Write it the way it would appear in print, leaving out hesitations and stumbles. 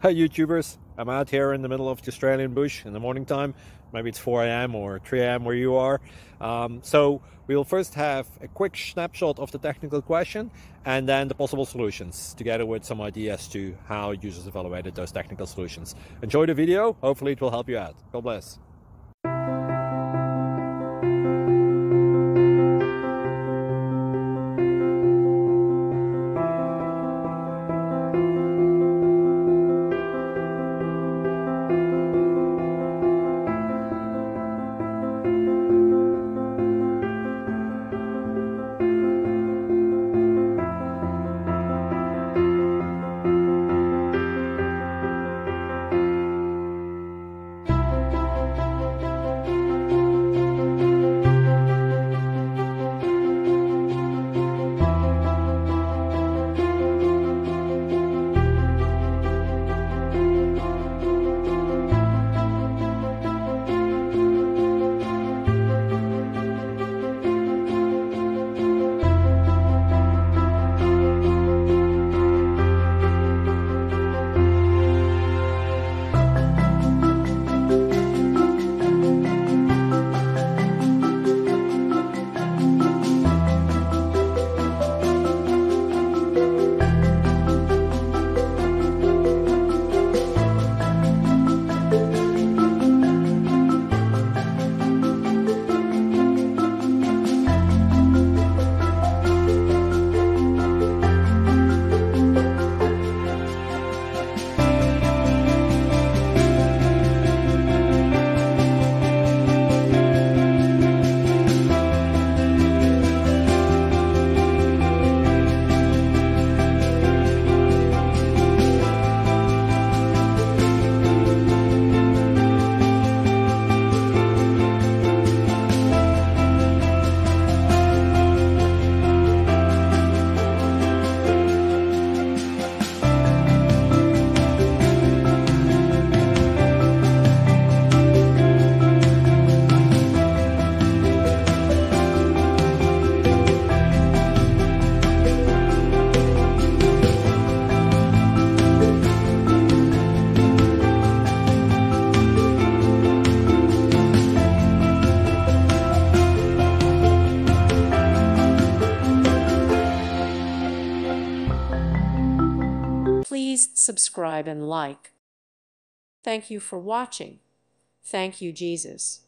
Hi YouTubers, I'm out here in the middle of the Australian bush in the morning time. Maybe it's 4 a.m. or 3 a.m. where you are. So we'll first have a quick snapshot of the technical question and then the possible solutions, together with some ideas to how users evaluated those technical solutions. Enjoy the video, hopefully it will help you out. God bless. Please subscribe and like. Thank you for watching. Thank you, Jesus.